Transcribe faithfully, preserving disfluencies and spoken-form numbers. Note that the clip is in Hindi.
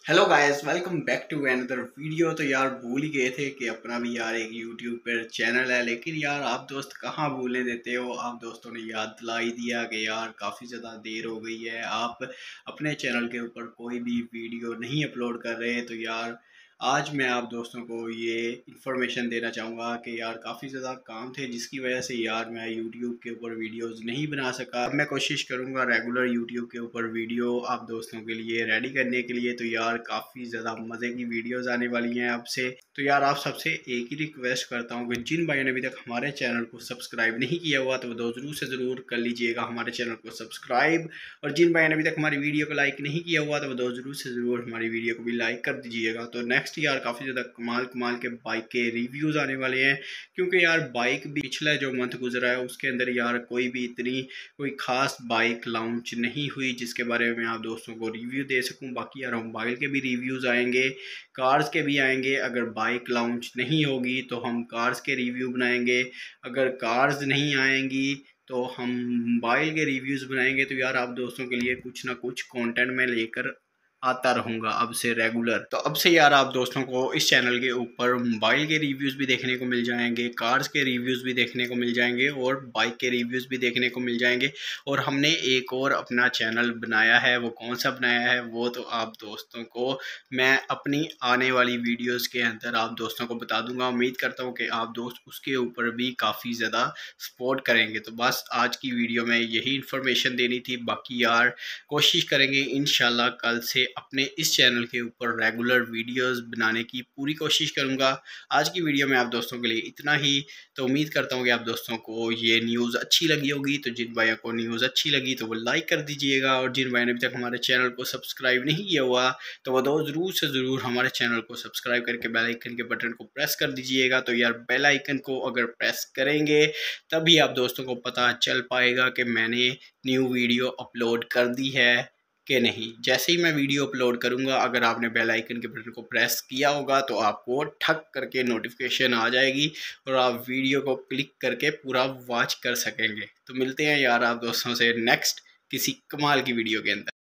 Hello guys, welcome back to another video. तो यार भूल ही गए थे कि अपना भी यार एक यूट्यूब पर चैनल है, लेकिन यार आप दोस्त कहाँ भूलने देते हो। आप दोस्तों ने याद दिला ही दिया कि यार काफ़ी ज़्यादा देर हो गई है, आप अपने चैनल के ऊपर कोई भी वीडियो नहीं अपलोड कर रहे। तो यार आज मैं आप दोस्तों को ये इन्फॉर्मेशन देना चाहूँगा कि यार काफ़ी ज़्यादा काम थे जिसकी वजह से यार मैं यूट्यूब के ऊपर वीडियोस नहीं बना सका। अब मैं कोशिश करूँगा रेगुलर यूट्यूब के ऊपर वीडियो आप दोस्तों के लिए रेडी करने के लिए। तो यार काफ़ी ज़्यादा मज़े की वीडियोस आने वाली हैं आपसे। तो यार आप सबसे एक ही रिक्वेस्ट करता हूँ कि जिन भाइयों ने अभी तक हमारे चैनल को सब्सक्राइब नहीं किया हुआ तो वो ज़रूर से ज़रूर कर लीजिएगा हमारे चैनल को सब्सक्राइब। और जिन भाइयों ने अभी तक हमारी वीडियो को लाइक नहीं किया हुआ तो वो ज़रूर से ज़रूर हमारी वीडियो को भी लाइक कर दीजिएगा। तो नेक्स्ट यार काफ़ी ज़्यादा कमाल कमाल के बाइक के रिव्यूज़ आने वाले हैं, क्योंकि यार बाइक भी पिछला जो मंथ गुजरा है उसके अंदर यार कोई भी इतनी कोई ख़ास बाइक लॉन्च नहीं हुई जिसके बारे में आप दोस्तों को रिव्यू दे सकूं। बाकी यार मोबाइल के भी रिव्यूज़ आएंगे, कार्स के भी आएंगे। अगर बाइक लॉन्च नहीं होगी तो हम कार्स के रिव्यू बनाएंगे, अगर कार्स नहीं आएंगी तो हम मोबाइल के रिव्यूज़ बनाएंगे। तो यार आप दोस्तों के लिए कुछ ना कुछ कंटेंट मैं लेकर आता रहूँगा अब से रेगुलर। तो अब से यार आप दोस्तों को इस चैनल के ऊपर मोबाइल के रिव्यूज़ भी देखने को मिल जाएंगे, कार्स के रिव्यूज़ भी देखने को मिल जाएंगे और बाइक के रिव्यूज़ भी देखने को मिल जाएंगे। और हमने एक और अपना चैनल बनाया है, वो कौन सा बनाया है वो तो आप दोस्तों को मैं अपनी आने वाली वीडियोज़ के अंदर आप दोस्तों को बता दूंगा। उम्मीद करता हूँ कि आप दोस्त उसके ऊपर भी काफ़ी ज़्यादा सपोर्ट करेंगे। तो बस आज की वीडियो में यही इन्फॉर्मेशन देनी थी। बाकी यार कोशिश करेंगे इंशाल्लाह कल से अपने इस चैनल के ऊपर रेगुलर वीडियोस बनाने की पूरी कोशिश करूंगा। आज की वीडियो में आप दोस्तों के लिए इतना ही। तो उम्मीद करता हूँ कि आप दोस्तों को ये न्यूज़ अच्छी लगी होगी। तो जिन भाइयों को न्यूज़ अच्छी लगी तो वो लाइक कर दीजिएगा, और जिन भाइयों ने अभी तक हमारे चैनल को सब्सक्राइब नहीं किया हुआ तो वह दो ज़रूर से ज़रूर हमारे चैनल को सब्सक्राइब करके बेल आइकन के बटन को प्रेस कर दीजिएगा। तो यार बेल आइकन को अगर प्रेस करेंगे तभी आप दोस्तों को पता चल पाएगा कि मैंने न्यू वीडियो अपलोड कर दी है कि नहीं। जैसे ही मैं वीडियो अपलोड करूंगा, अगर आपने बेल आइकन के बटन को प्रेस किया होगा तो आपको ठक करके नोटिफिकेशन आ जाएगी और आप वीडियो को क्लिक करके पूरा वॉच कर सकेंगे। तो मिलते हैं यार आप दोस्तों से नेक्स्ट किसी कमाल की वीडियो के अंदर।